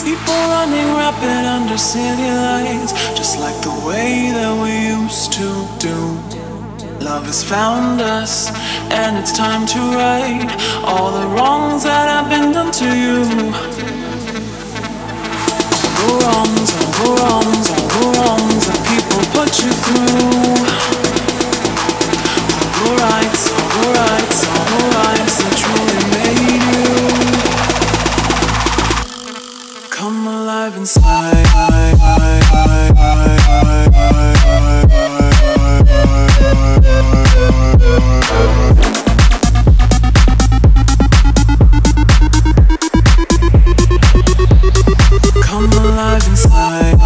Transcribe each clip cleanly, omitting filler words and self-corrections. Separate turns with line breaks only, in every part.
People running rapid under city lights, just like the way that we used to do. Love has found us, and it's time to right all the wrongs that have been done to you. All the wrongs, all the wrongs, all the wrongs that people put you through. All the rights, all the rights, all the rights that truly made you come alive inside. Come alive inside.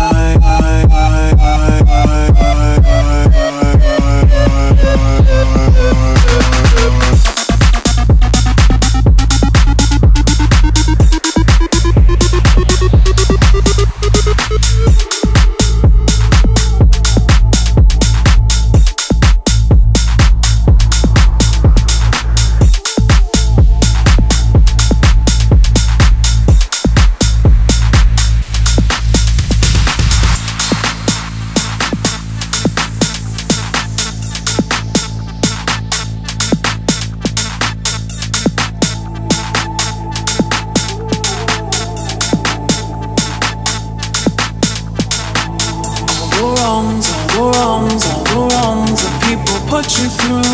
All the wrongs that people put you through.